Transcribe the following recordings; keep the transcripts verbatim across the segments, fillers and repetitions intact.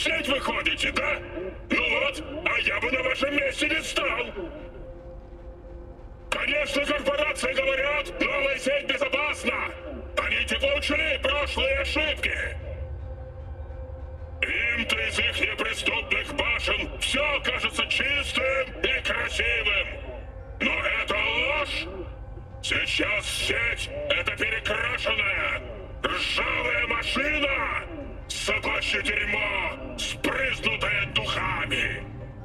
сеть выходите, да? Ну вот, а я бы на вашем месте не стал. Конечно, корпорации говорят, новая сеть безопасна. Они теплоучли прошлые ошибки. Им-то из их неприступных башен все кажется чистым и красивым. Но это ложь. Сейчас сеть — это перекрашенная, ржавая машина, собачье дерьмо, спрыснутое духами.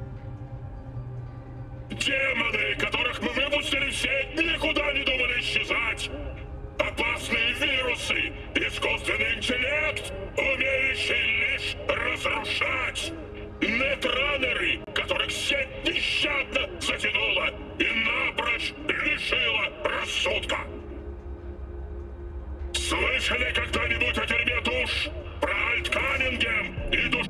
Демоны, которых мы выпустили в сеть, никуда не думали исчезать. Опасные вирусы, искусственный интеллект, умеющий лишь разрушать. Нетранеры, которых сеть нещадно затянула и напрочь лишила рассудка. Слышали когда-нибудь о тюрьме душ? Про Альтканингем и душ...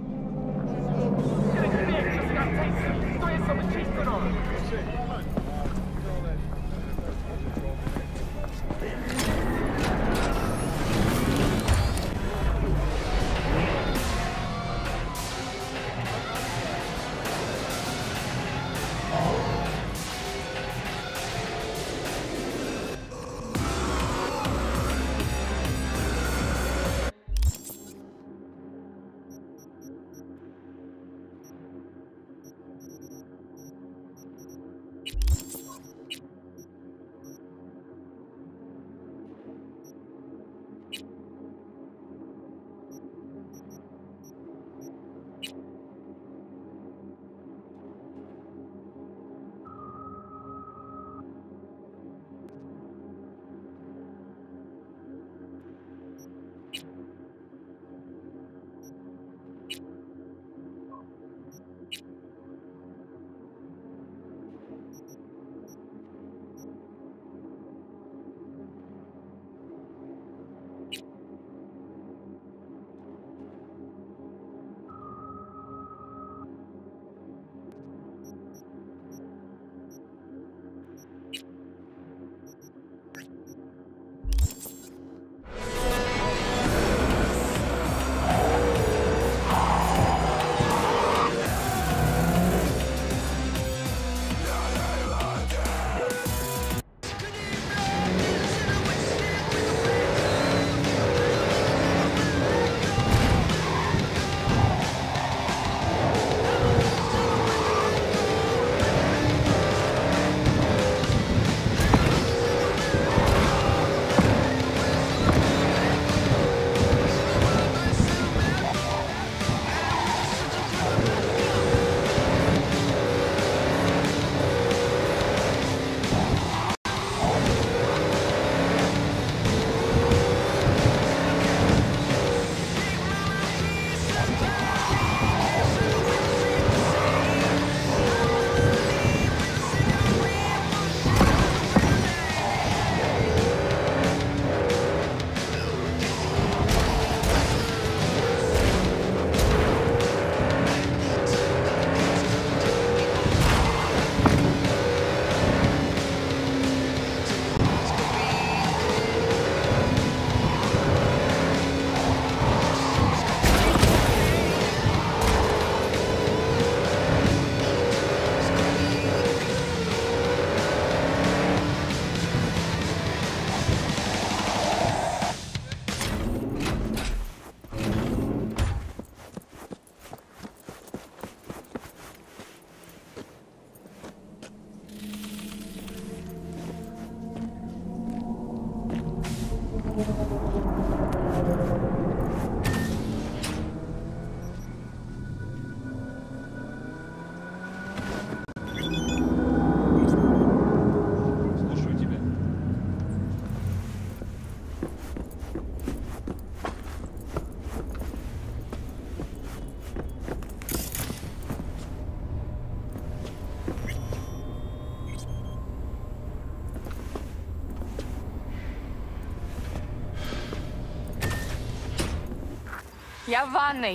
Я в ванной.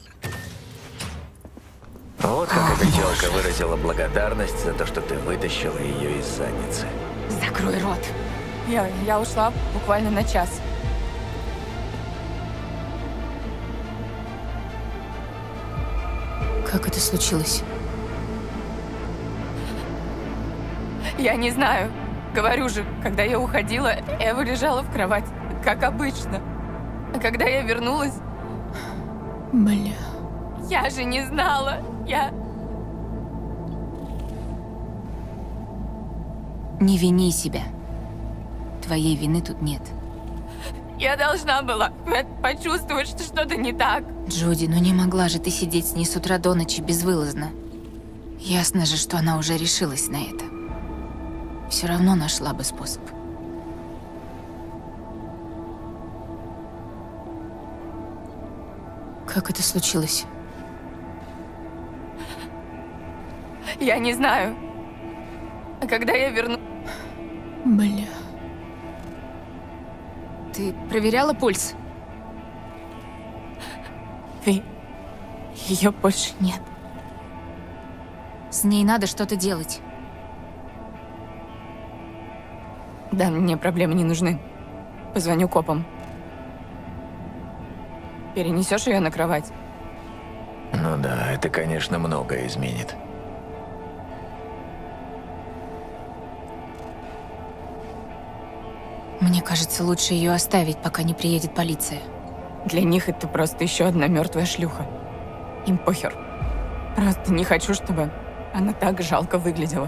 Вот как эта девушка выразила благодарность за то, что ты вытащила ее из задницы. Закрой рот. Я, я ушла буквально на час. Как это случилось? Я не знаю. Говорю же, когда я уходила, Эва лежала в кровати, как обычно. А когда я вернулась... Бля... Я же не знала. Я... Не вини себя. Твоей вины тут нет. Я должна была почувствовать, что что-то не так. Джуди, ну не могла же ты сидеть с ней с утра до ночи безвылазно. Ясно же, что она уже решилась на это. Все равно нашла бы способ. Как это случилось? Я не знаю. А когда я верну... Бля... Ты проверяла пульс? Ты... Ее больше нет. С ней надо что-то делать. Да, мне проблемы не нужны. Позвоню копам. Перенесешь ее на кровать? Ну да, это, конечно, многое изменит. Мне кажется, лучше ее оставить, пока не приедет полиция. Для них это просто еще одна мертвая шлюха. Им похер. Просто не хочу, чтобы она так жалко выглядела.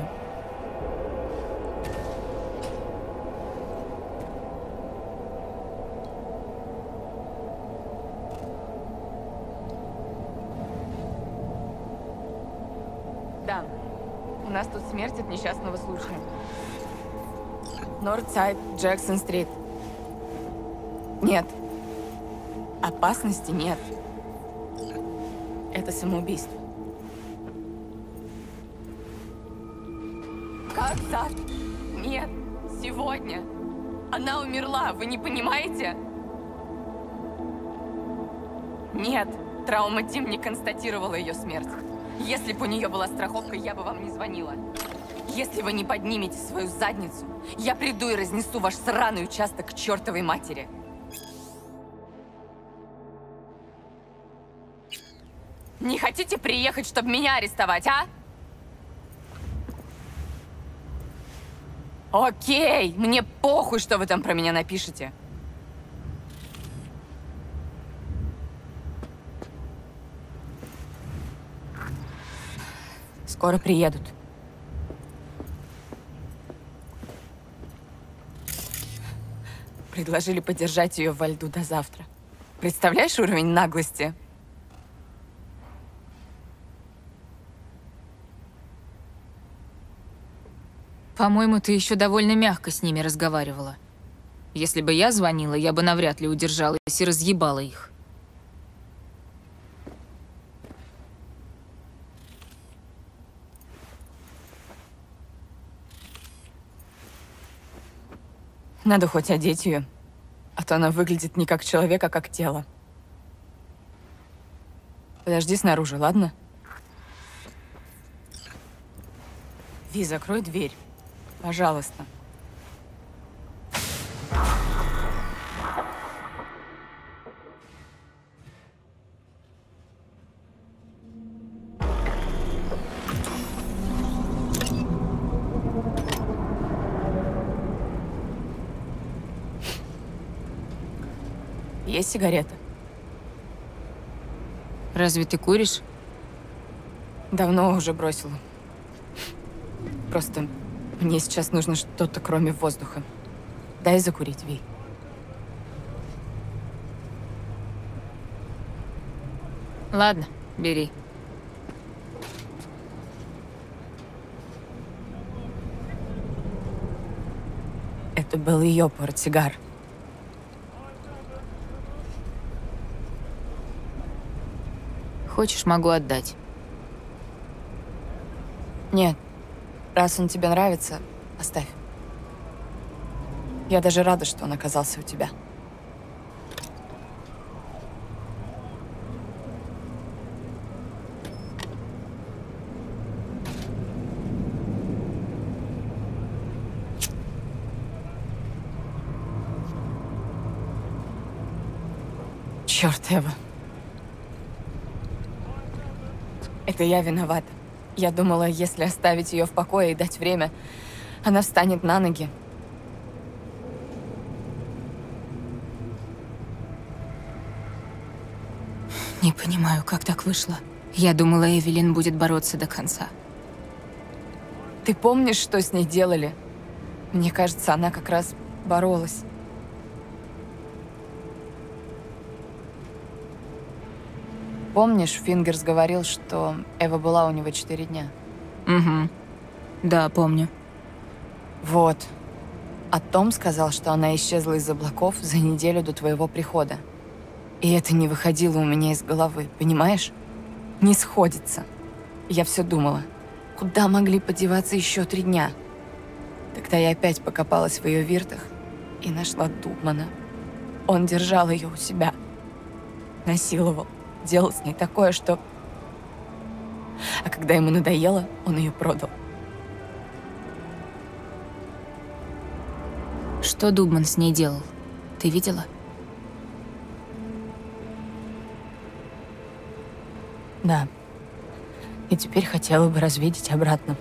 Да, у нас тут смерть от несчастного случая. Нордсайд, Джексон-стрит. Нет. Опасности нет. Это самоубийство. Как завтра? Нет, сегодня. Она умерла, вы не понимаете? Нет, Травма Тим не констатировала ее смерть. Если бы у нее была страховка, я бы вам не звонила. Если вы не поднимете свою задницу, я приду и разнесу ваш сраный участок к чертовой матери. Не хотите приехать, чтобы меня арестовать, а? Окей, мне похуй, что вы там про меня напишете. Скоро приедут. Предложили подержать ее во льду до завтра. Представляешь уровень наглости? По-моему, ты еще довольно мягко с ними разговаривала. Если бы я звонила, я бы навряд ли удержалась и разъебала их. Надо хоть одеть ее, а то она выглядит не как человек, а как тело. Подожди снаружи, ладно? Ви, закрой дверь. Пожалуйста. Есть сигарета? Разве ты куришь? Давно уже бросила. Просто мне сейчас нужно что-то, кроме воздуха. Дай закурить, Ви. Ладно, бери. Это был ее портсигар. Хочешь, могу отдать. Нет. Раз он тебе нравится, оставь. Я даже рада, что он оказался у тебя. Черт, Эва. Это я виновата. Я думала, если оставить ее в покое и дать время, она встанет на ноги. Не понимаю, как так вышло. Я думала, Эвелин будет бороться до конца. Ты помнишь, что с ней делали? Мне кажется, она как раз боролась. Помнишь, Фингерс говорил, что Эва была у него четыре дня? Угу. Да, помню. Вот. А Том сказал, что она исчезла из облаков за неделю до твоего прихода. И это не выходило у меня из головы, понимаешь? Не сходится. Я все думала, куда могли подеваться еще три дня? Тогда я опять покопалась в ее виртах и нашла Дубмана. Он держал ее у себя. Насиловал. Делал с ней такое, что... А когда ему надоело, он ее продал. Что Дубман с ней делал? Ты видела? Да. И теперь хотела бы развидеть обратно.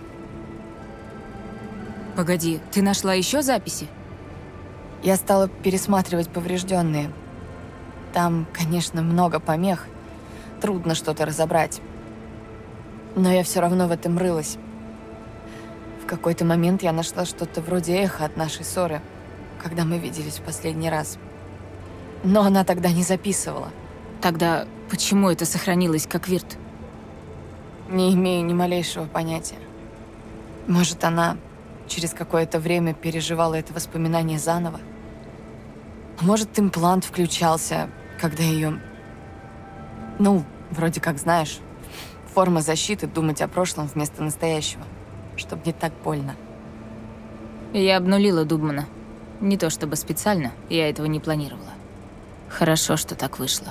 Погоди, ты нашла еще записи? Я стала пересматривать поврежденные. Там, конечно, много помех. Трудно что-то разобрать. Но я все равно в этом рылась. В какой-то момент я нашла что-то вроде эха от нашей ссоры, когда мы виделись в последний раз. Но она тогда не записывала. Тогда почему это сохранилось как вирт? Не имею ни малейшего понятия. Может, она через какое-то время переживала это воспоминание заново? А может, имплант включался, когда ее... Ну, вроде как, знаешь, форма защиты думать о прошлом вместо настоящего, чтобы не так больно. Я обнулила Дубмана. Не то чтобы специально, я этого не планировала. Хорошо, что так вышло.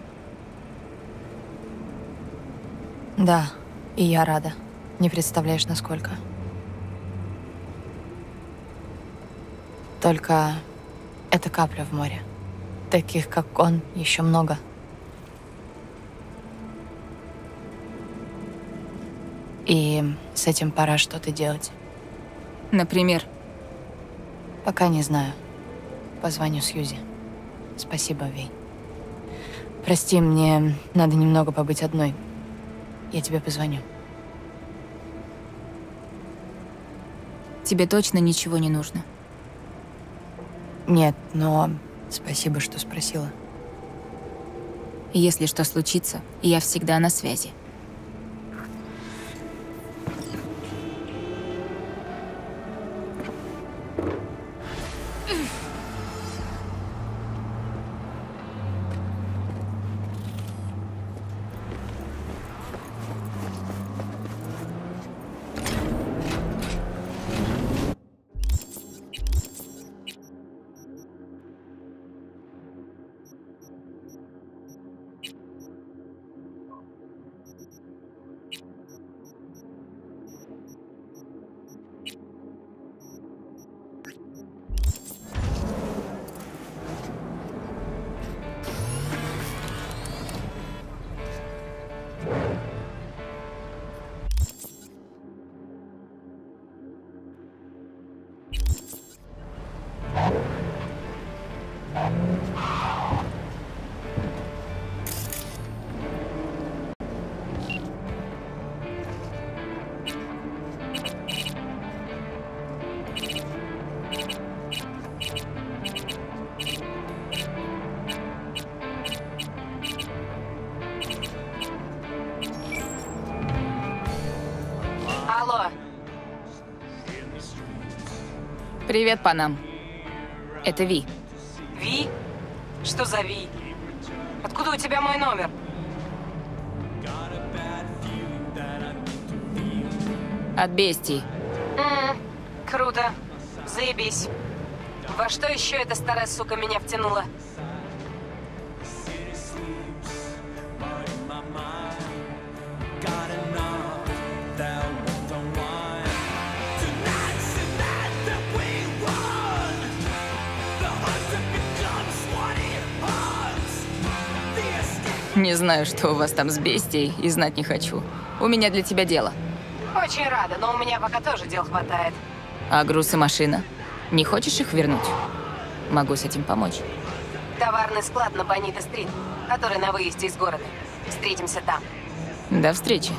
Да, и я рада. Не представляешь, насколько. Только это капля в море. Таких, как он, еще много. И с этим пора что-то делать. Например? Пока не знаю. Позвоню Сьюзи. Спасибо, Вей. Прости, мне надо немного побыть одной. Я тебе позвоню. Тебе точно ничего не нужно? Нет, но спасибо, что спросила. Если что случится, я всегда на связи. Алло. Привет, Панам. Это Ви. Ви? Что за Ви? Откуда у тебя мой номер? От бестий. М-м, круто. Заебись. Во что еще эта старая сука меня втянула? Не знаю, что у вас там с бестией, и знать не хочу. У меня для тебя дело. Очень рада, но у меня пока тоже дел хватает. А груз и машина? Не хочешь их вернуть? Могу с этим помочь. Товарный склад на Бонита-стрит, который на выезде из города. Встретимся там. До встречи.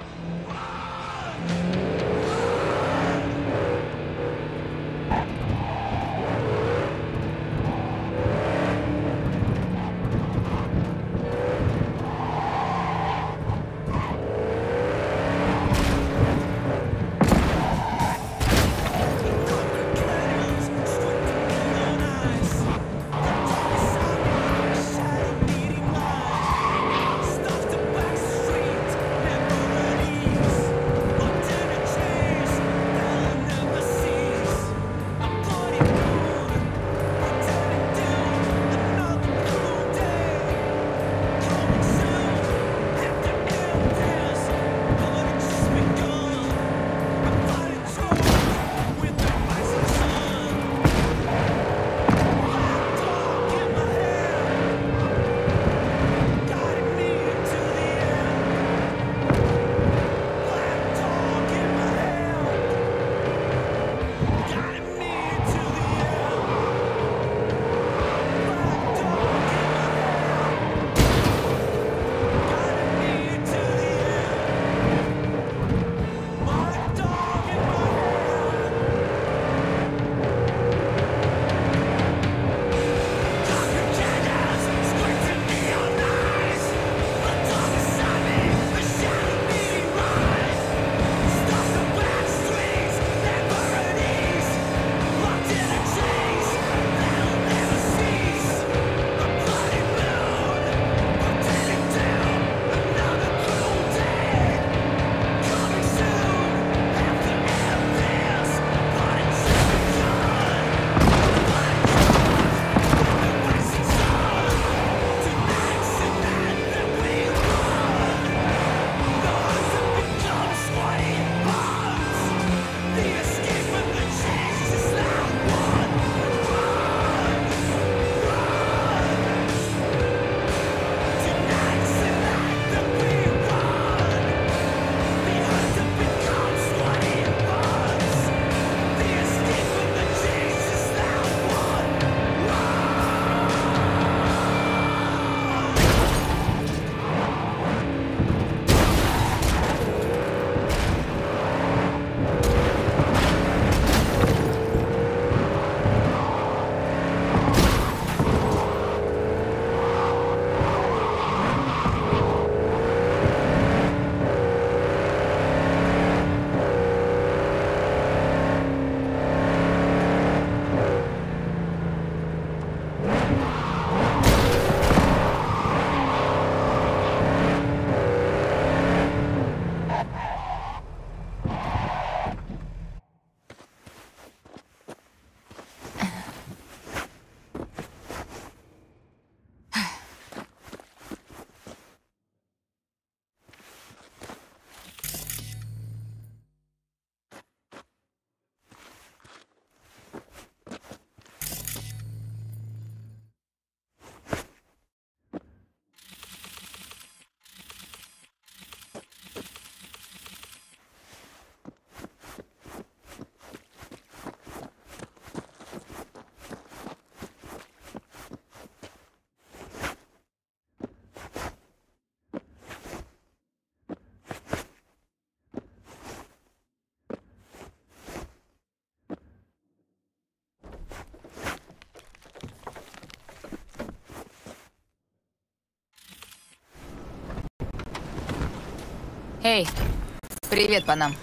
Эй, привет, Панам.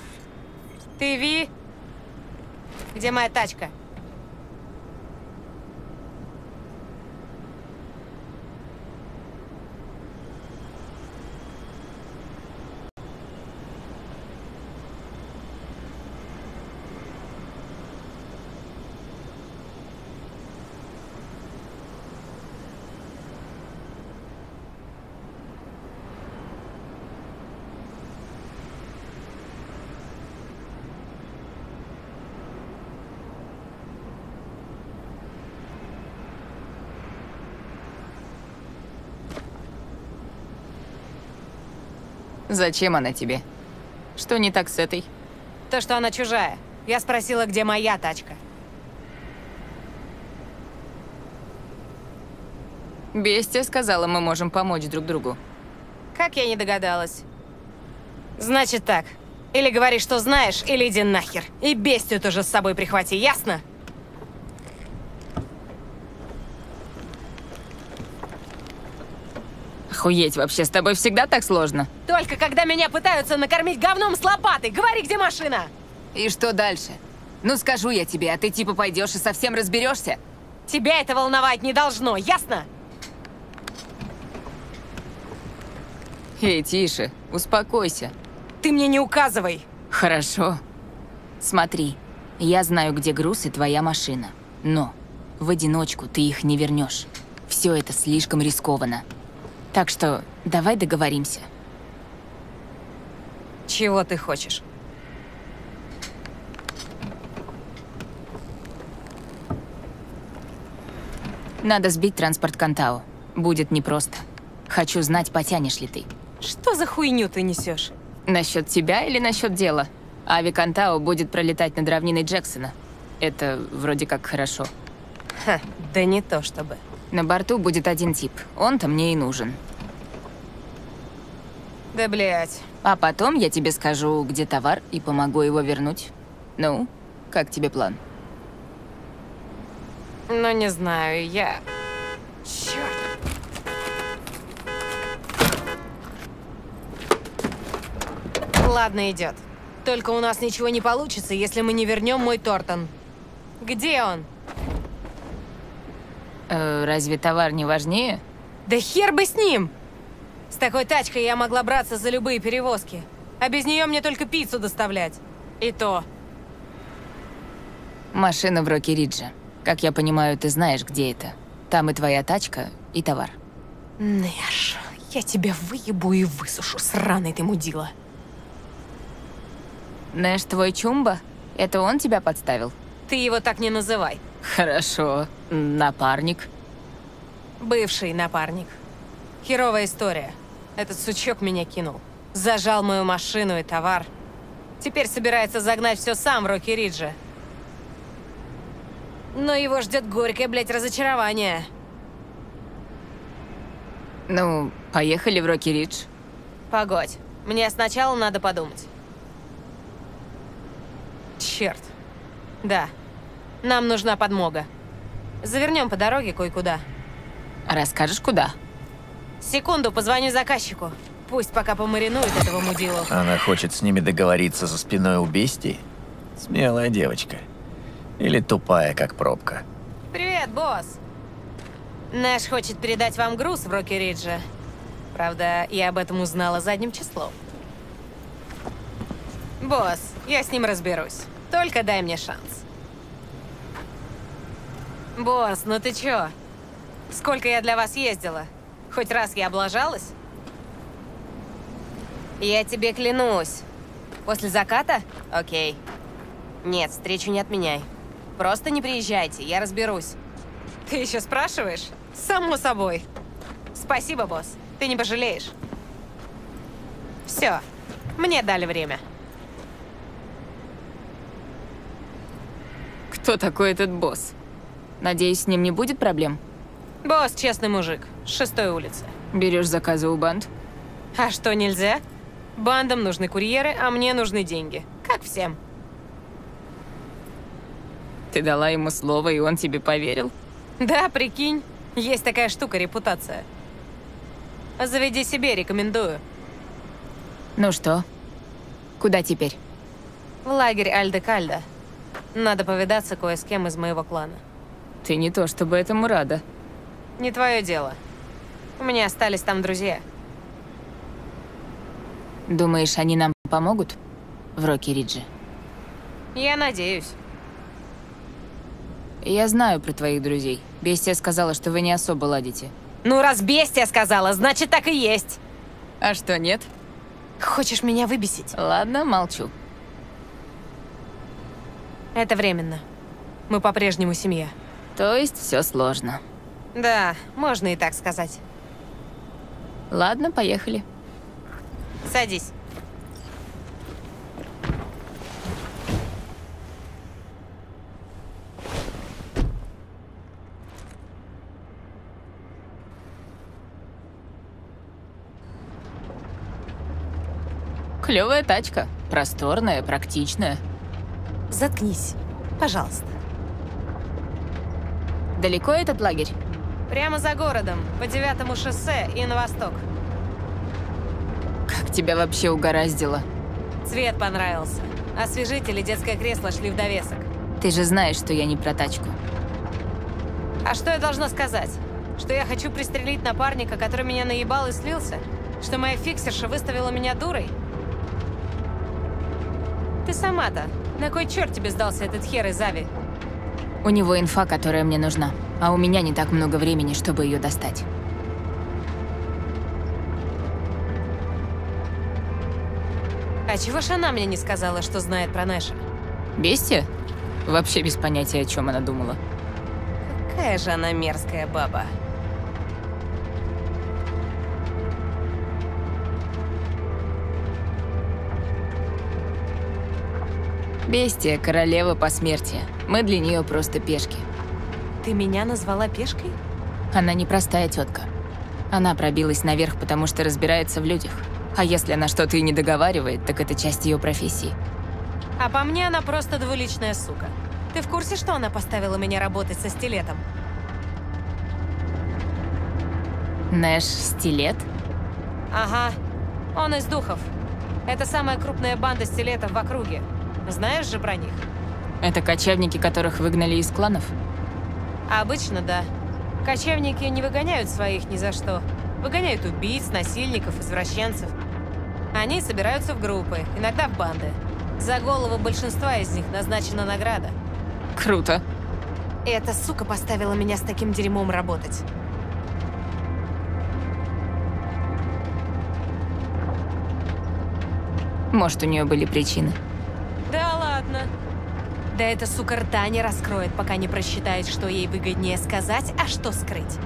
Ты Ви? Где моя тачка? Зачем она тебе? Что не так с этой? То, что она чужая. Я спросила, где моя тачка. Бестия сказала, мы можем помочь друг другу. Как я не догадалась. Значит так. Или говори, что знаешь, или иди нахер. И бестию тоже с собой прихвати, ясно? Охуеть, вообще с тобой всегда так сложно? Только когда меня пытаются накормить говном с лопатой. Говори, где машина? И что дальше? Ну скажу я тебе, а ты типа пойдешь и совсем разберешься? Тебя это волновать не должно, ясно? Эй, тише, успокойся. Ты мне не указывай. Хорошо. Смотри, я знаю, где груз и твоя машина. Но в одиночку ты их не вернешь. Все это слишком рискованно. Так что давай договоримся. Чего ты хочешь? Надо сбить транспорт Кантау. Будет непросто. Хочу знать, потянешь ли ты. Что за хуйню ты несешь? Насчет тебя или насчет дела? Ави Кантау будет пролетать над равниной Джексона. Это вроде как хорошо. Ха, да не то чтобы. На борту будет один тип. Он-то мне и нужен. Да блять. А потом я тебе скажу, где товар, и помогу его вернуть. Ну, как тебе план? Ну, не знаю, я... Чёрт. Ладно, идет. Только у нас ничего не получится, если мы не вернем мой Тортон. Где он? Э, разве товар не важнее? Да хер бы с ним! С такой тачкой я могла браться за любые перевозки. А без нее мне только пиццу доставлять. И то. Машина в Рокки-Ридже. Как я понимаю, ты знаешь, где это. Там и твоя тачка, и товар. Нэш, я тебя выебу и высушу, сраный ты мудила. Нэш твой Чумба? Это он тебя подставил? Ты его так не называй. Хорошо. Напарник. Бывший напарник. Херовая история. Этот сучок меня кинул. Зажал мою машину и товар. Теперь собирается загнать все сам в Рокки-Ридже. Но его ждет горькое, блядь, разочарование. Ну, поехали в Рокки-Ридж. Погодь. Мне сначала надо подумать. Черт. Да. Нам нужна подмога. Завернем по дороге кое-куда. Расскажешь, куда? Секунду, позвоню заказчику. Пусть пока помаринует этого мудилу. Она хочет с ними договориться за спиной у бестии? Смелая девочка. Или тупая, как пробка? Привет, босс. Нэш хочет передать вам груз в Рокки-Ридже. Правда, я об этом узнала задним числом. Босс, я с ним разберусь. Только дай мне шанс. Босс, ну ты чё? Сколько я для вас ездила? Хоть раз я облажалась? Я тебе клянусь. После заката? Окей. Нет, встречу не отменяй. Просто не приезжайте, я разберусь. Ты еще спрашиваешь? Само собой. Спасибо, босс. Ты не пожалеешь. Все. Мне дали время. Кто такой этот босс? Надеюсь, с ним не будет проблем? Босс честный мужик. С шестой улицы. Берешь заказы у банд? А что, нельзя? Бандам нужны курьеры, а мне нужны деньги. Как всем. Ты дала ему слово, и он тебе поверил? Да, прикинь. Есть такая штука, репутация. Заведи себе, рекомендую. Ну что? Куда теперь? В лагерь Альде-Кальда. Надо повидаться кое с кем из моего клана. Ты не то чтобы этому рада. Не твое дело. У меня остались там друзья. Думаешь, они нам помогут в Рокки-Ридже? Я надеюсь. Я знаю про твоих друзей. Бестия сказала, что вы не особо ладите. Ну, раз бестия сказала, значит, так и есть. А что, нет? Хочешь меня выбесить? Ладно, молчу. Это временно. Мы по-прежнему семья. То есть все сложно. Да, можно и так сказать. Ладно, поехали. Садись. Клевая тачка. Просторная, практичная. Заткнись, пожалуйста. Далеко этот лагерь? Прямо за городом, по девятому шоссе и на восток. Как тебя вообще угораздило? Цвет понравился. Освежитель и детское кресло шли в довесок. Ты же знаешь, что я не про тачку. А что я должна сказать? Что я хочу пристрелить напарника, который меня наебал и слился? Что моя фиксерша выставила меня дурой? Ты сама-то. На кой черт тебе сдался этот хер из Ави? У него инфа, которая мне нужна. А у меня не так много времени, чтобы ее достать. А чего ж она мне не сказала, что знает про Нэша? Бестия? Вообще без понятия, о чем она думала. Какая же она мерзкая баба. Бестия — королева посмертия. Мы для нее просто пешки. Ты меня назвала пешкой? Она непростая тетка. Она пробилась наверх, потому что разбирается в людях. А если она что-то и не договаривает, так это часть ее профессии. А по мне она просто двуличная сука. Ты в курсе, что она поставила меня работать со стилетом? Нэш Стилет? Ага. Он из духов. Это самая крупная банда стилетов в округе. Знаешь же про них? Это кочевники, которых выгнали из кланов? Обычно, да. Кочевники не выгоняют своих ни за что. Выгоняют убийц, насильников, извращенцев. Они собираются в группы, иногда в банды. За голову большинства из них назначена награда. Круто. Эта сука поставила меня с таким дерьмом работать. Может, у нее были причины. Да ладно. Да эта сука рта не раскроет, пока не просчитает, что ей выгоднее сказать, а что скрыть.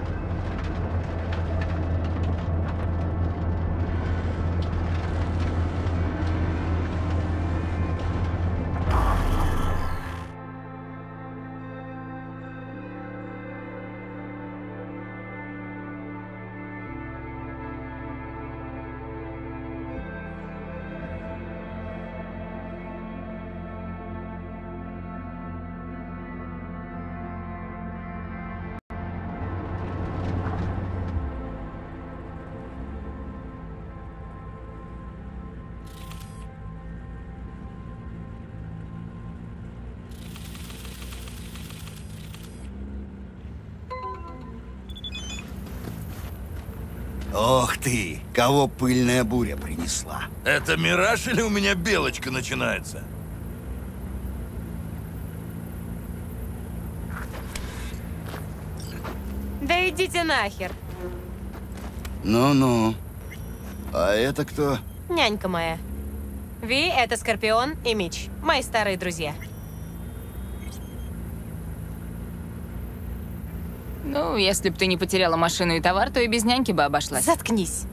Ох ты, кого пыльная буря принесла. Это мираж или у меня белочка начинается? Да идите нахер. Ну-ну. А это кто? Нянька моя. Ви — это Скорпион и Мич. Мои старые друзья. Ну, если бы ты не потеряла машину и товар, то и без няньки бы обошлась. Заткнись.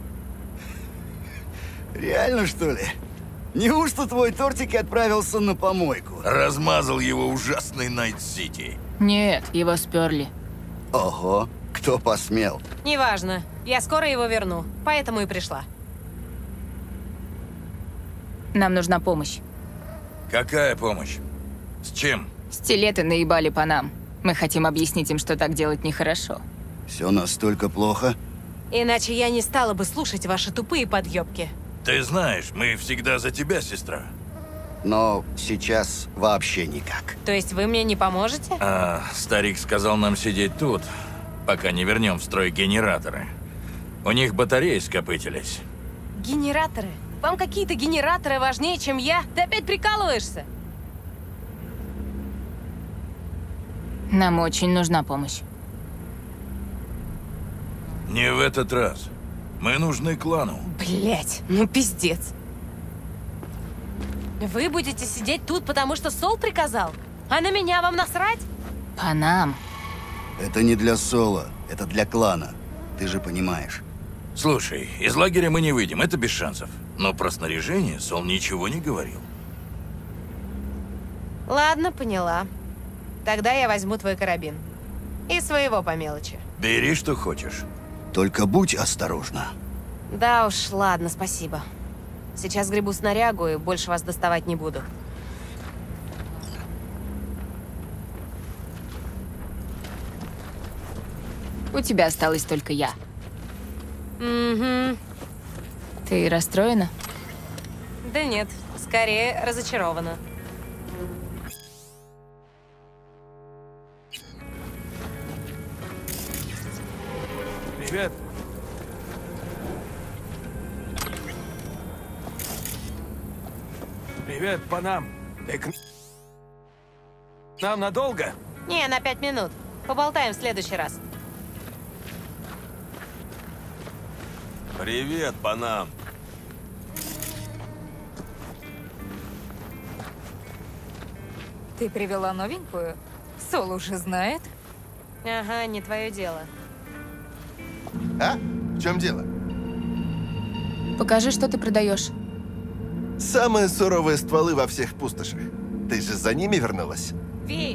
Реально, что ли? Неужто твой тортик отправился на помойку? Размазал его ужасный Найт-Сити. Нет, его сперли. Ого, кто посмел? Неважно. Я скоро его верну. Поэтому и пришла. Нам нужна помощь. Какая помощь? С чем? Стилеты наебали по нам. Мы хотим объяснить им, что так делать нехорошо. Все настолько плохо? Иначе я не стала бы слушать ваши тупые подъебки. Ты знаешь, мы всегда за тебя, сестра. Но сейчас вообще никак. То есть вы мне не поможете? А старик сказал нам сидеть тут, пока не вернем в строй генераторы. У них батареи скопытились. Генераторы? Вам какие-то генераторы важнее, чем я? Ты опять прикалываешься? Нам очень нужна помощь. Не в этот раз. Мы нужны клану. Блять, ну пиздец. Вы будете сидеть тут, потому что Сол приказал? А на меня вам насрать? По нам. Это не для Соло, это для клана. Ты же понимаешь. Слушай, из лагеря мы не выйдем, это без шансов. Но про снаряжение Сол ничего не говорил. Ладно, поняла. Тогда я возьму твой карабин. И своего по мелочи. Бери, что хочешь. Только будь осторожна. Да уж, ладно, спасибо. Сейчас гребу снарягу и больше вас доставать не буду. У тебя осталась только я. Угу. Ты расстроена? Да нет, скорее разочарована. Привет. Привет, Панам. Ты к нам надолго? Не, на пять минут. Поболтаем в следующий раз. Привет, Панам. Ты привела новенькую? Сол уже знает? Ага, не твое дело. А? В чем дело? Покажи, что ты продаешь. Самые суровые стволы во всех пустошах. Ты же за ними вернулась? Ви!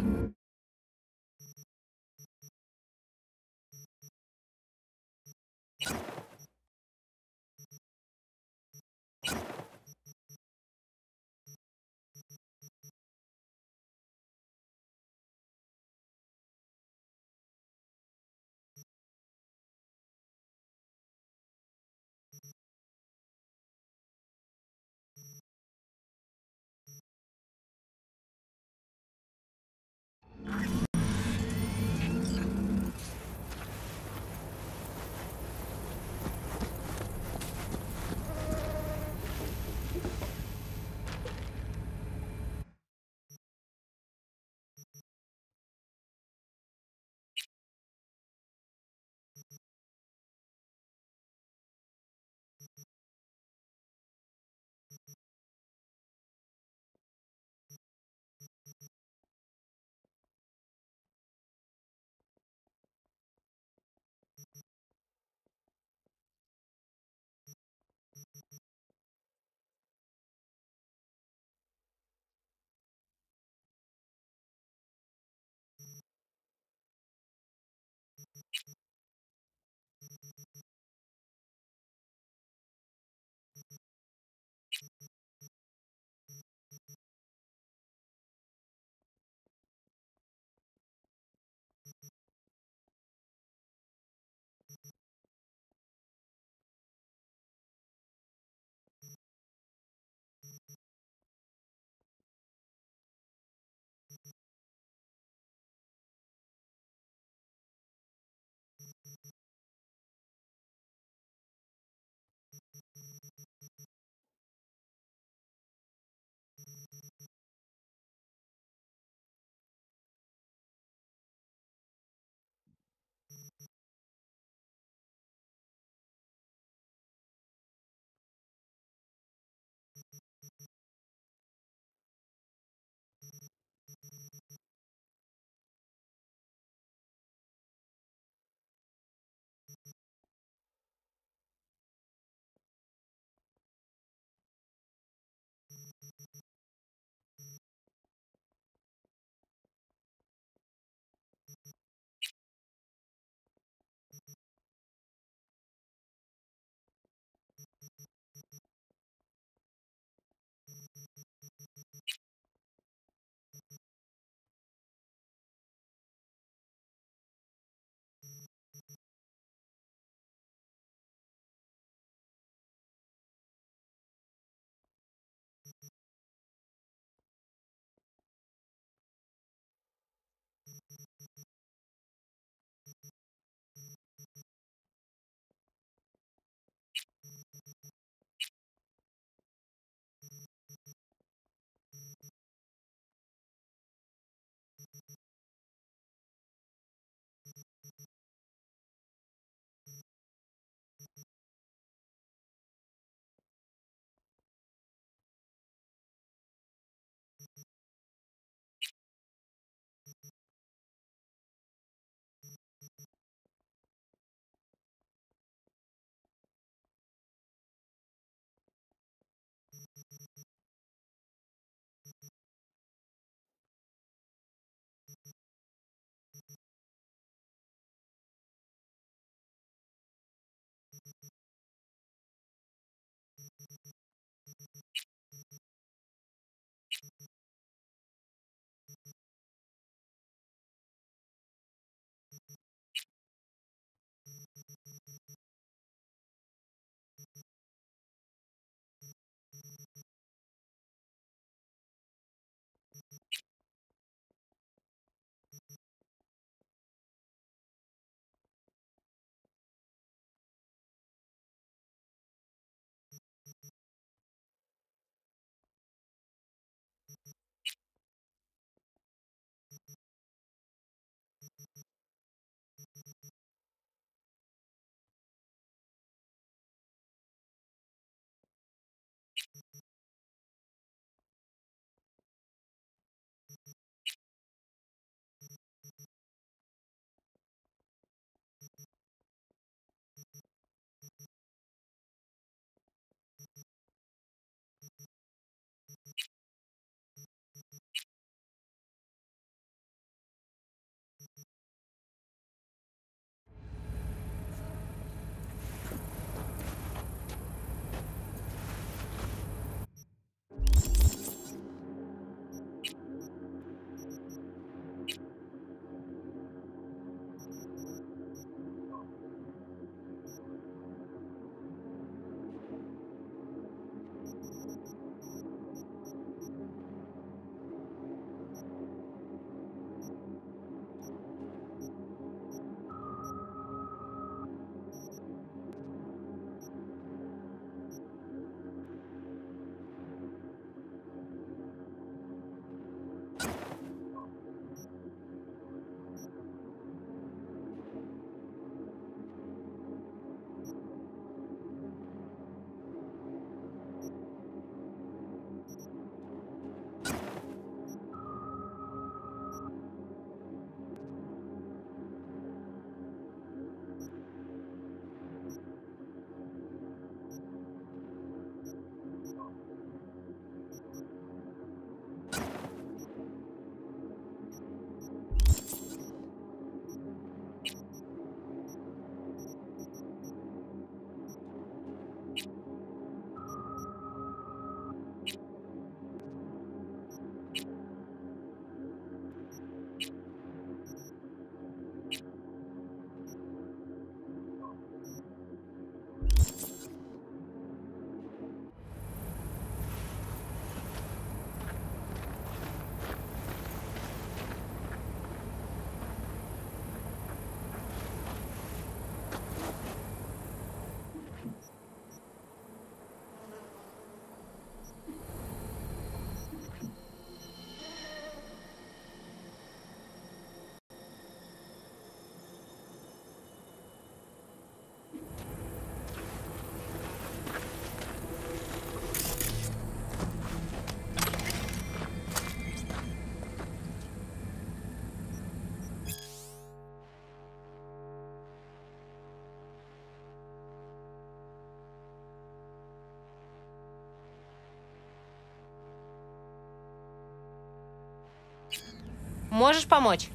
Можешь помочь?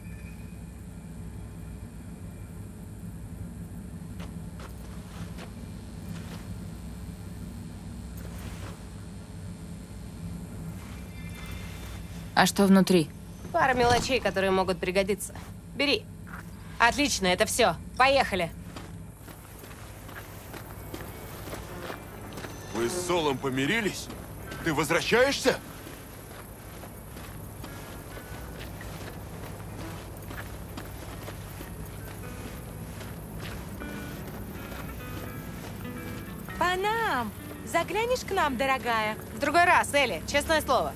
А что внутри? Пара мелочей, которые могут пригодиться. Бери. Отлично, это все. Поехали. Вы с Солом помирились? Ты возвращаешься? Панам! Заглянешь к нам, дорогая? В другой раз, Элли, честное слово.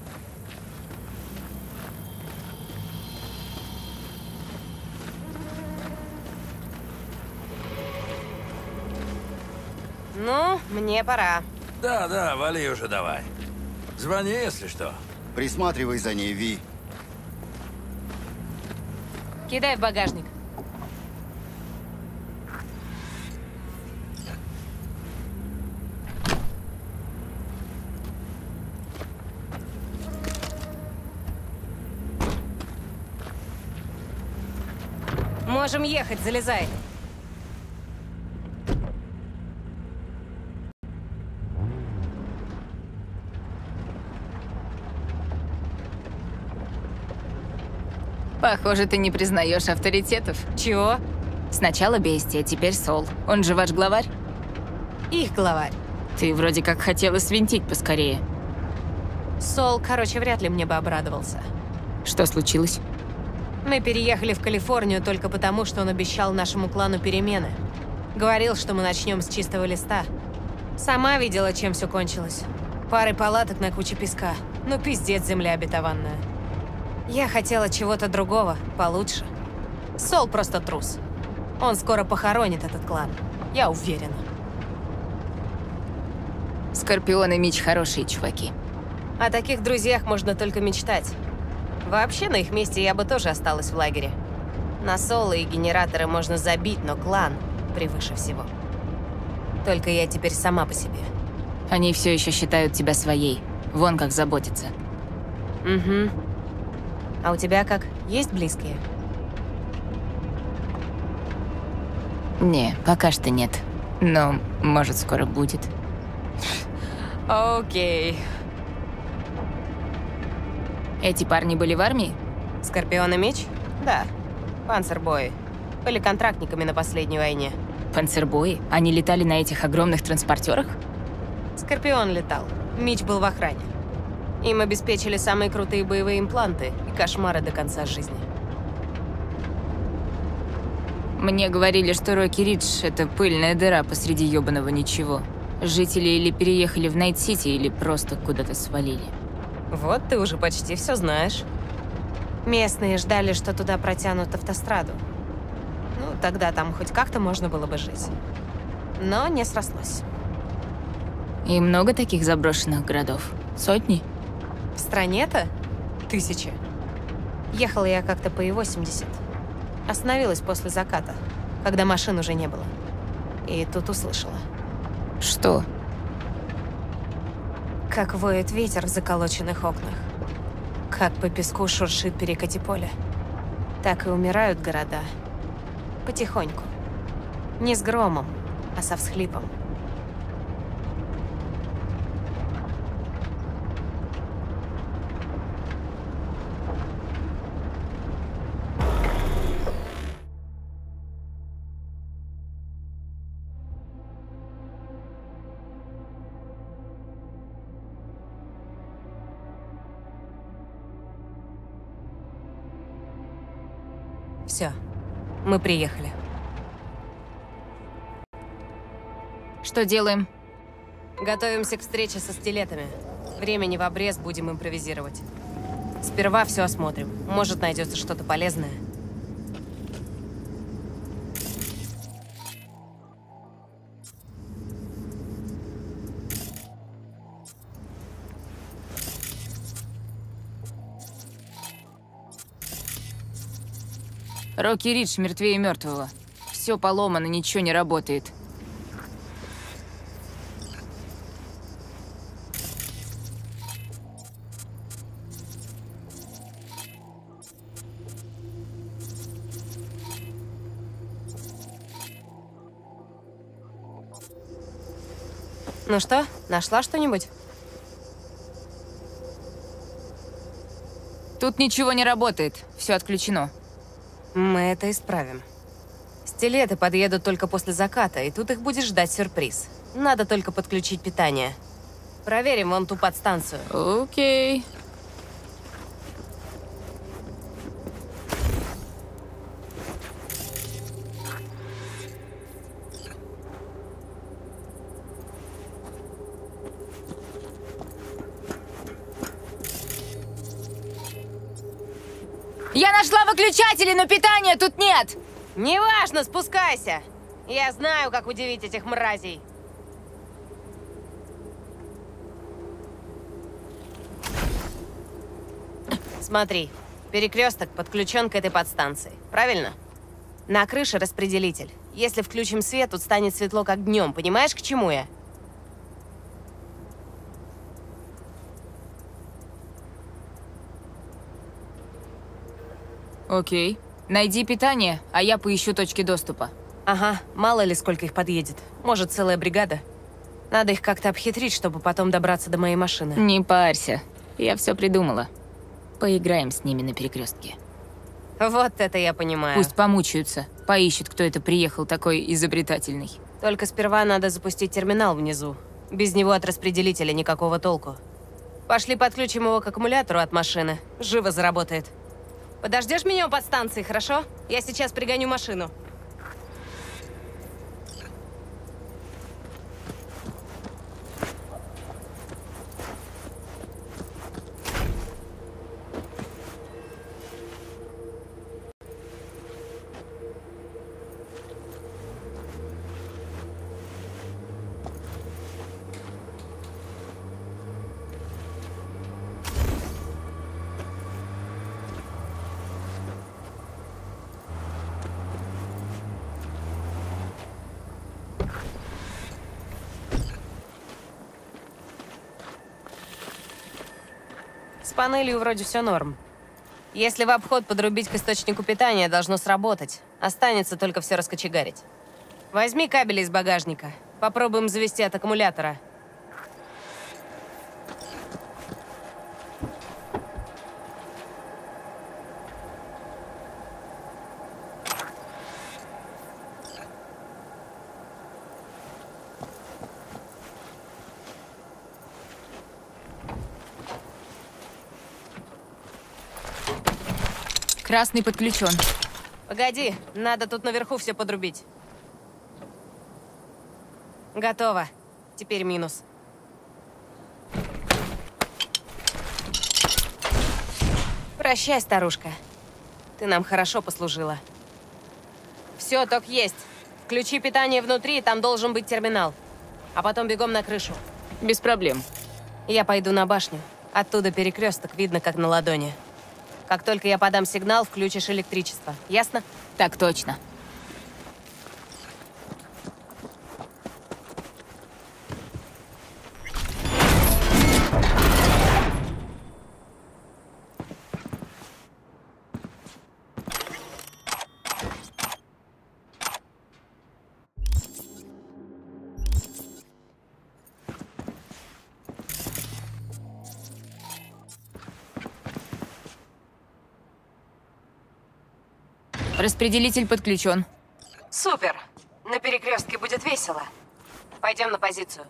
Ну, мне пора. Да, да, вали уже давай. Звони, если что. Присматривай за ней, Ви. Кидай в багажник. Можем ехать, залезай. Похоже, ты не признаешь авторитетов. Чего? Сначала Бестия, теперь Сол. Он же ваш главарь? Их главарь. Ты вроде как хотела свинтить поскорее. Сол, короче, вряд ли мне бы обрадовался. Что случилось? Мы переехали в Калифорнию только потому, что он обещал нашему клану перемены. Говорил, что мы начнем с чистого листа. Сама видела, чем все кончилось. Парой палаток на куче песка. Ну, пиздец, земля обетованная. Я хотела чего-то другого, получше. Сол просто трус. Он скоро похоронит этот клан. Я уверена. Скорпион и Мич хорошие чуваки. О таких друзьях можно только мечтать. Вообще, на их месте я бы тоже осталась в лагере. На Соло и генераторы можно забить, но клан превыше всего. Только я теперь сама по себе. Они все еще считают тебя своей. Вон как заботятся. Угу. А у тебя как? Есть близкие? Не, пока что нет. Но, может, скоро будет. Окей. Эти парни были в армии? Скорпион и Меч? Да. Панцербои. Были контрактниками на последней войне. Панцербои? Они летали на этих огромных транспортерах? Скорпион летал. Меч был в охране. Им обеспечили самые крутые боевые импланты и кошмары до конца жизни. Мне говорили, что Рокки Ридж — это пыльная дыра посреди ёбаного ничего. Жители или переехали в Найт-Сити, или просто куда-то свалили. Вот ты уже почти все знаешь. Местные ждали, что туда протянут автостраду. Ну, тогда там хоть как-то можно было бы жить. Но не срослось. И много таких заброшенных городов? Сотни? В стране-то тысячи. Ехала я как-то по И восемьдесят. Остановилась после заката, когда машин уже не было. И тут услышала. Что? Как воет ветер в заколоченных окнах. Как по песку шуршит перекати поле. Так и умирают города. Потихоньку. Не с громом, а со всхлипом. Все, мы приехали. Что делаем? Готовимся к встрече со стилетами. Времени в обрез, будем импровизировать. Сперва все осмотрим. Может, найдется что-то полезное. Рокки Ридж мертвее мертвого. Все поломано, ничего не работает. Ну что, нашла что-нибудь? Тут ничего не работает, все отключено. Мы это исправим. Стилеты подъедут только после заката, и тут их будет ждать сюрприз. Надо только подключить питание. Проверим вон ту подстанцию. Окей. Я нашла выключатели, но питания тут нет! Неважно, спускайся! Я знаю, как удивить этих мразей. Смотри, перекресток подключен к этой подстанции, правильно? На крыше распределитель. Если включим свет, тут станет светло, как днем. Понимаешь, к чему я? Окей. Найди питание, а я поищу точки доступа. Ага, мало ли сколько их подъедет. Может, целая бригада. Надо их как-то обхитрить, чтобы потом добраться до моей машины. Не парься. Я все придумала. Поиграем с ними на перекрестке. Вот это я понимаю. Пусть помучаются. Поищут, кто это приехал такой изобретательный. Только сперва надо запустить терминал внизу. Без него от распределителя никакого толку. Пошли подключим его к аккумулятору от машины. Живо заработает. Подождешь меня у подстанции, хорошо? Я сейчас пригоню машину. С панелью вроде все норм. Если в обход подрубить к источнику питания, должно сработать. Останется только все раскочегарить. Возьми кабели из багажника. Попробуем завести от аккумулятора. Красный подключен. Погоди, надо тут наверху все подрубить. Готово. Теперь минус. Прощай, старушка. Ты нам хорошо послужила. Все, ток есть. Включи питание внутри, там должен быть терминал. А потом бегом на крышу. Без проблем. Я пойду на башню. Оттуда перекресток видно, как на ладони. Как только я подам сигнал, включишь электричество. Ясно? Так точно. Распределитель подключен. Супер. На перекрестке будет весело. Пойдем на позицию.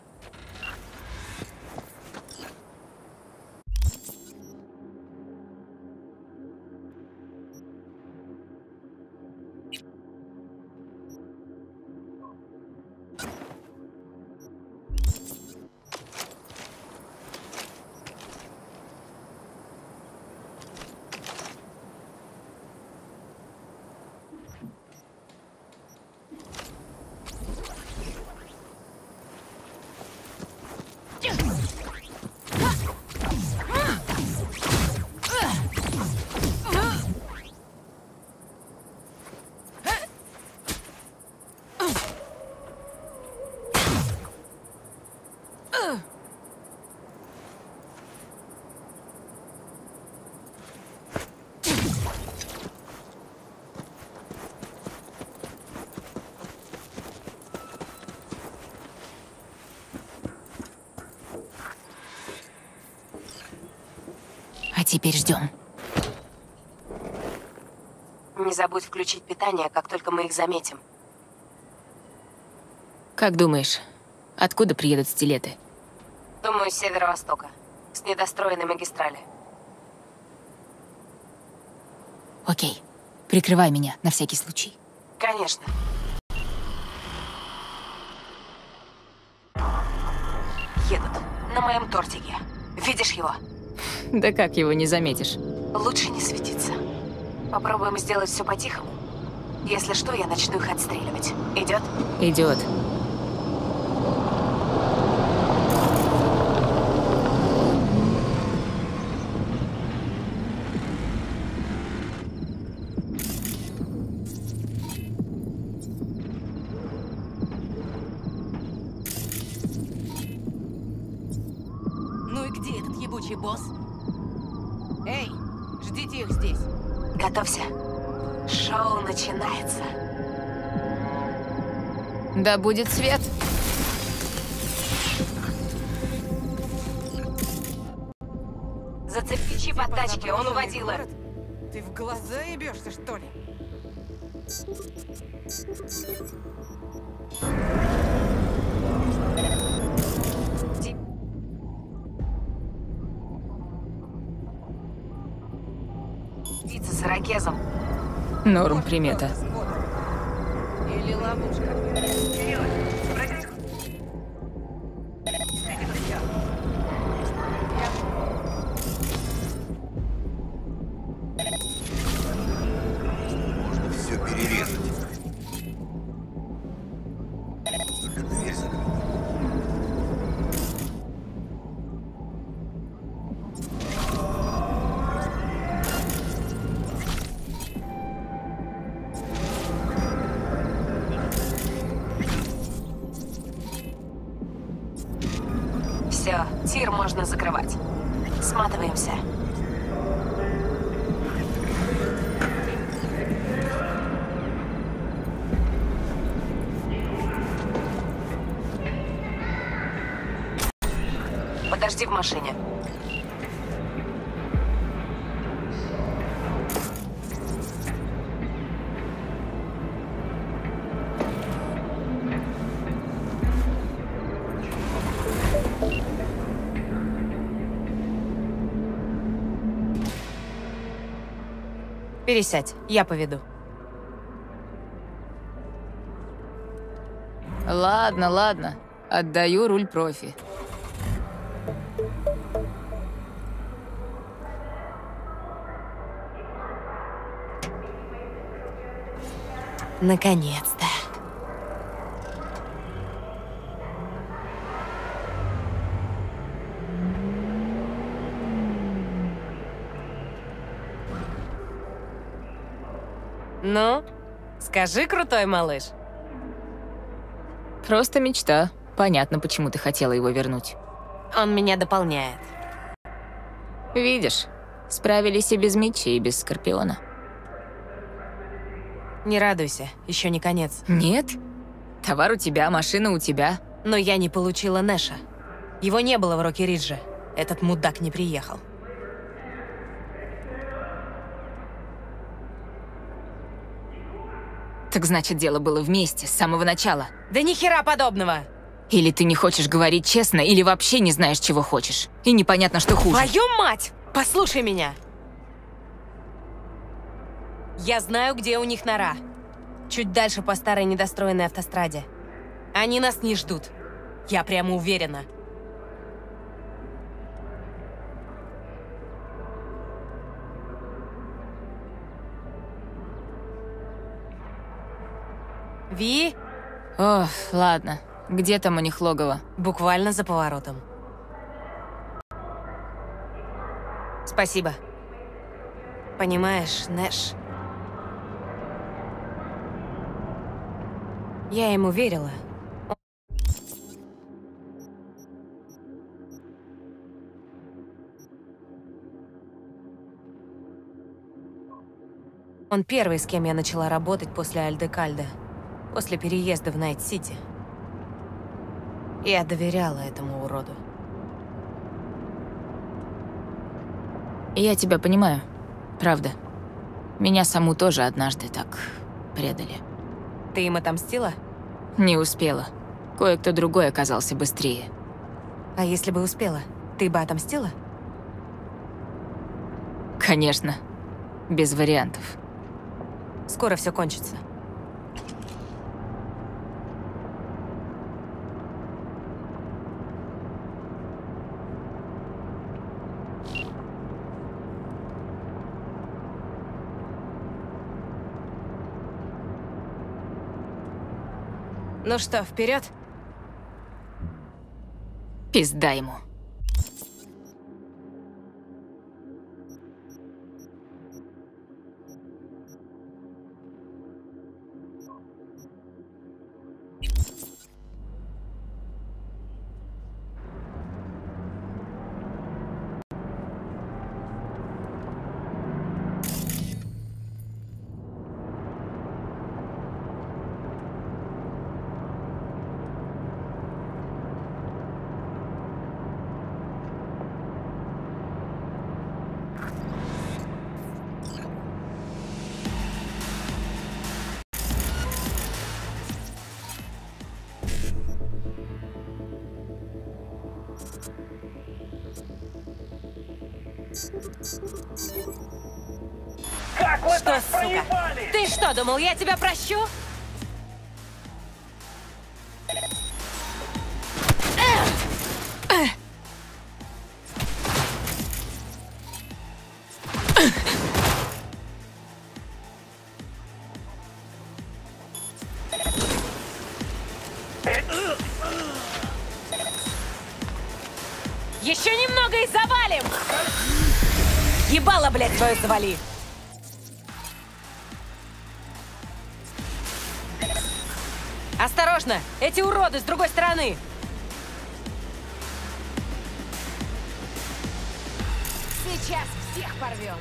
А теперь ждем. Не забудь включить питание, как только мы их заметим. Как думаешь, откуда приедут стилеты? Думаю, с северо-востока. С недостроенной магистрали. Окей. Прикрывай меня, на всякий случай. Конечно. Едут. На моем тортике. Видишь его? Да как его не заметишь? Лучше не светиться. Попробуем сделать все по-тихому. Если что, я начну их отстреливать. Идет? Идет. Ну и где этот ебучий босс? Эй, ждите их здесь. Готовься. Шоу начинается. Да будет свет. Зацепи чип от тачки, он уводила. Ты в глаза ебешься, что ли? Пицца с ирокезом. Норм примета. Или ловушка. Можно все перерезать. Только дверь закрыта. Все, тир можно закрывать. Сматываемся. Подожди в машине. Пересядь, я поведу. Ладно, ладно. Отдаю руль профи. Наконец-то. Ну, скажи, крутой малыш. Просто мечта. Понятно, почему ты хотела его вернуть. Он меня дополняет. Видишь, справились и без Митчи, и без Скорпиона. Не радуйся, еще не конец. Нет? Товар у тебя, машина у тебя. Но я не получила Нэша. Его не было в Рокки-Ридже. Этот мудак не приехал. Так значит, дело было вместе, с самого начала. Да ни хера подобного! Или ты не хочешь говорить честно, или вообще не знаешь, чего хочешь. И непонятно, что хуже. Твою мать! Послушай меня! Я знаю, где у них нора. Чуть дальше по старой недостроенной автостраде. Они нас не ждут. Я прямо уверена. Ви? Ох, ладно. Где там у них логово? Буквально за поворотом. Спасибо. Понимаешь, Нэш... Я ему верила. Он первый, с кем я начала работать после Альдекальда, после переезда в Найт-Сити. Я доверяла этому уроду. Я тебя понимаю. Правда. Меня саму тоже однажды так предали. Ты им отомстила? Не успела. Кое-кто другой оказался быстрее. А если бы успела, ты бы отомстила? Конечно. Без вариантов. Скоро все кончится. Ну что, вперед? Пизда ему. Что, сука? Ты что, думал, я тебя прощу? Еще немного и завалим! Ебало, блядь, твою завали! Осторожно! Эти уроды с другой стороны! Сейчас всех порвем!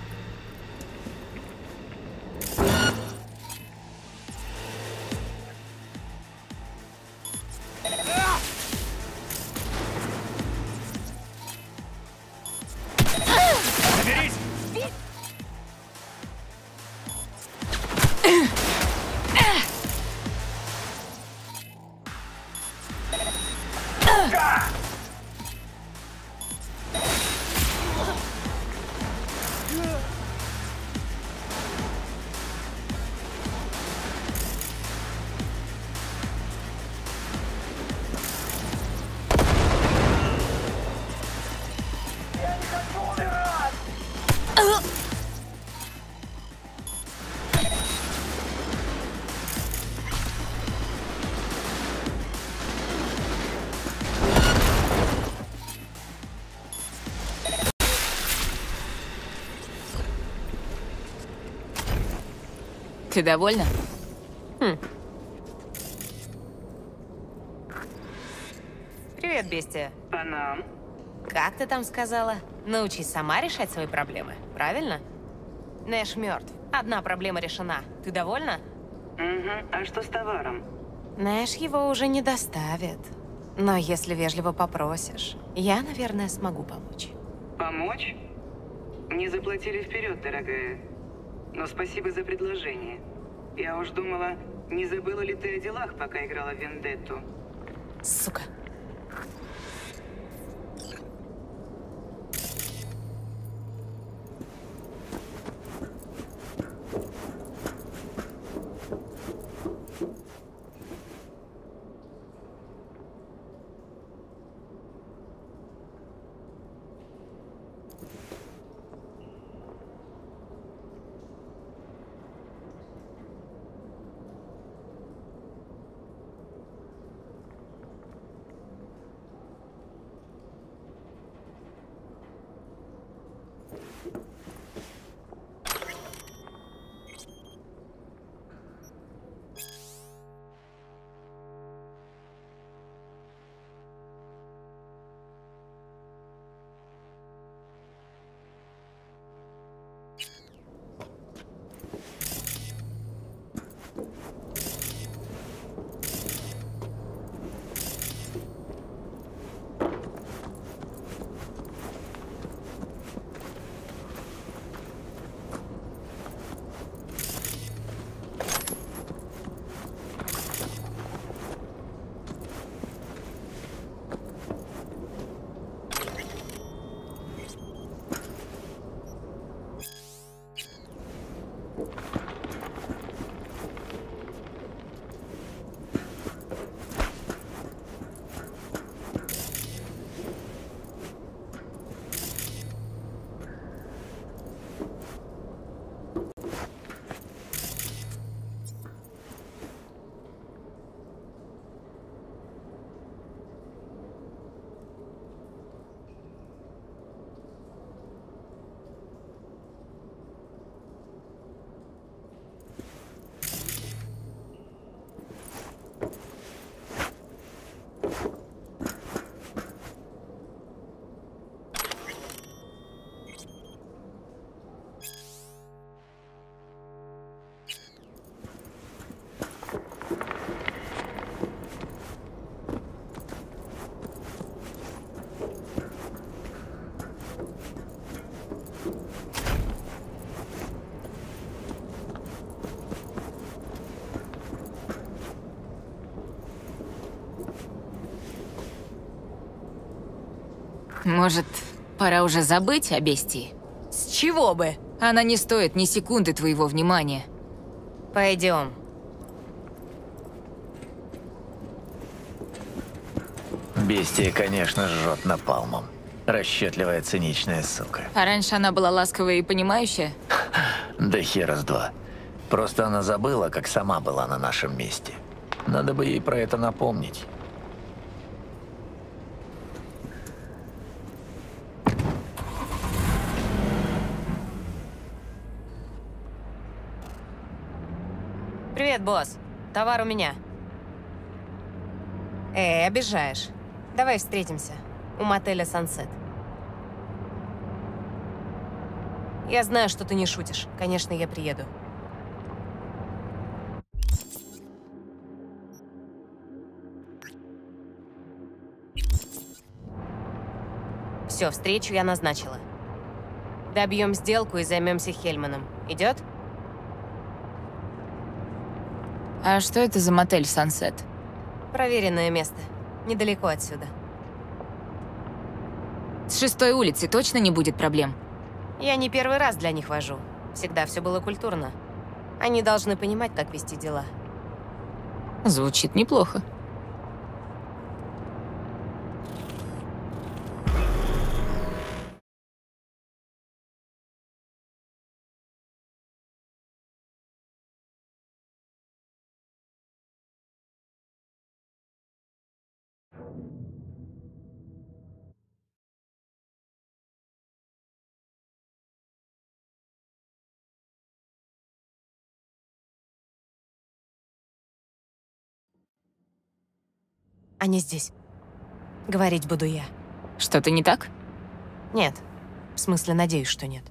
Ты довольна? Хм. Привет, бестия. Панам. Как ты там сказала? Научись сама решать свои проблемы, правильно? Нэш мертв. Одна проблема решена. Ты довольна? Угу. А что с товаром? Нэш его уже не доставит. Но если вежливо попросишь, я, наверное, смогу помочь. Помочь? Не заплатили вперед, дорогая. Но спасибо за предложение. Я уж думала, не забыла ли ты о делах, пока играла в Вендетту? Сука. Может, пора уже забыть о бестии? С чего бы? Она не стоит ни секунды твоего внимания. Пойдем. Бестия, конечно, жжет напалмом. Расчетливая, циничная сука. А раньше она была ласковая и понимающая? Да хера с два. Просто она забыла, как сама была на нашем месте. Надо бы ей про это напомнить. Привет, босс. Товар у меня. Эй, обижаешь. Давай встретимся. У мотеля «Сансет». Я знаю, что ты не шутишь. Конечно, я приеду. Все, встречу я назначила. Добьем сделку и займемся Хельманом. Идет? А что это за мотель «Сансет»? Проверенное место. Недалеко отсюда. С шестой улицы точно не будет проблем? Я не первый раз для них вожу. Всегда все было культурно. Они должны понимать, как вести дела. Звучит неплохо. Они здесь. Говорить буду я. Что-то не так? Нет. В смысле, надеюсь, что нет.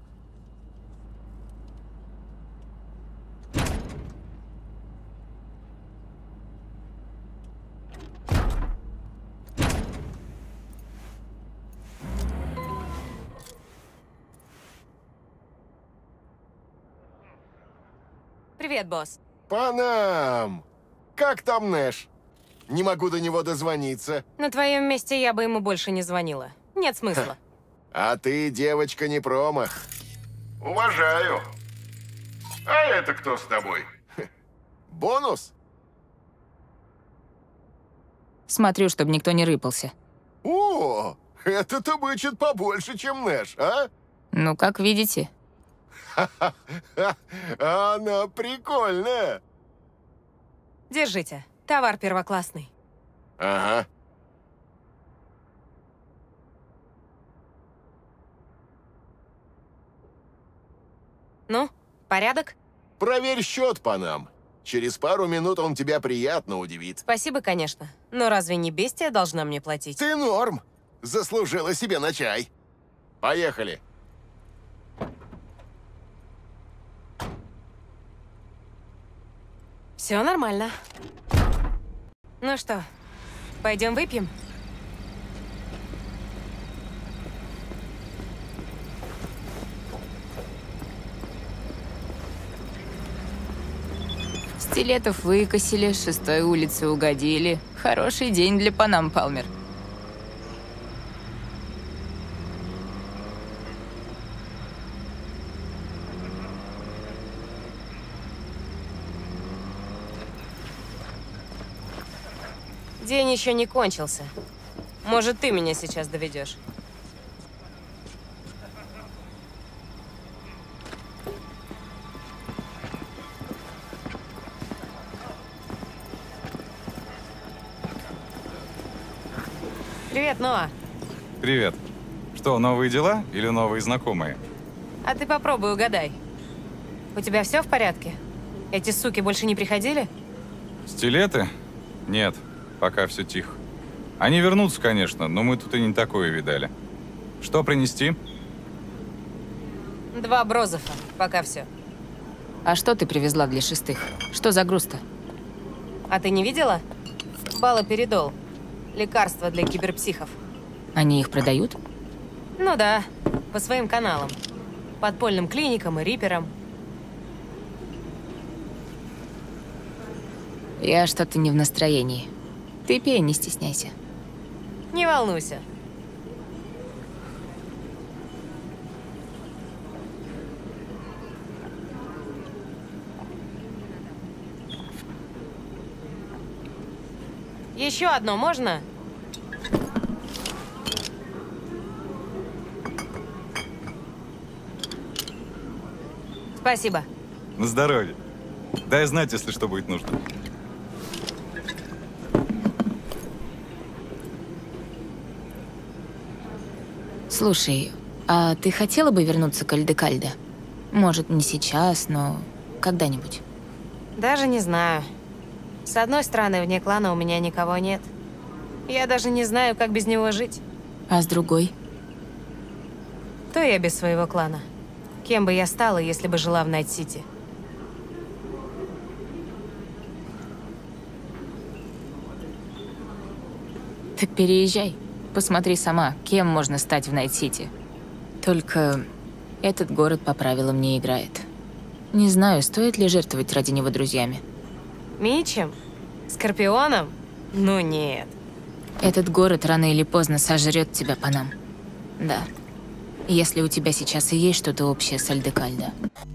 Привет, босс. Панам! Как там Нэш? Не могу до него дозвониться. На твоем месте я бы ему больше не звонила. Нет смысла. А ты, девочка, не промах. Уважаю. А это кто с тобой? Бонус? Смотрю, чтобы никто не рыпался. О, это-то бычит побольше, чем Нэш, а? Ну, как видите. Она прикольная. Держите. Товар первоклассный. Ага. Ну, порядок? Проверь счет по нам. Через пару минут он тебя приятно удивит. Спасибо, конечно. Но разве не бестия должна мне платить? Ты норм. Заслужила себе на чай. Поехали. Все нормально. Ну что, пойдем выпьем? Стилетов выкосили, шестой улице угодили. Хороший день для Панам, Палмер. День еще не кончился. Может, ты меня сейчас доведешь? Привет, Ноа. Привет. Что, новые дела или новые знакомые? А ты попробуй угадай. У тебя все в порядке? Эти суки больше не приходили? Стилеты? Нет, пока все тихо. Они вернутся, конечно, но мы тут и не такое видали. Что принести? Два брозофа, пока все. А что ты привезла для шестых? Что за груз-то? А ты не видела? Балоперидол. Лекарство для киберпсихов. Они их продают? Ну да, по своим каналам. Подпольным клиникам и риперам. Я что-то не в настроении. Ты пей, не стесняйся. Не волнуйся. Еще одно можно? Спасибо. На здоровье. Дай знать, если что будет нужно. Слушай, а ты хотела бы вернуться к Альдекальде? Может, не сейчас, но когда-нибудь. Даже не знаю. С одной стороны, вне клана у меня никого нет. Я даже не знаю, как без него жить. А с другой? Кто я без своего клана? Кем бы я стала, если бы жила в Найт-Сити? Так переезжай. Посмотри сама, кем можно стать в Найт-Сити. Только этот город по правилам не играет. Не знаю, стоит ли жертвовать ради него друзьями. Мичем? Скорпионом? Ну нет. Этот город рано или поздно сожрет тебя по нам. Да. Если у тебя сейчас и есть что-то общее с Альдекальдо.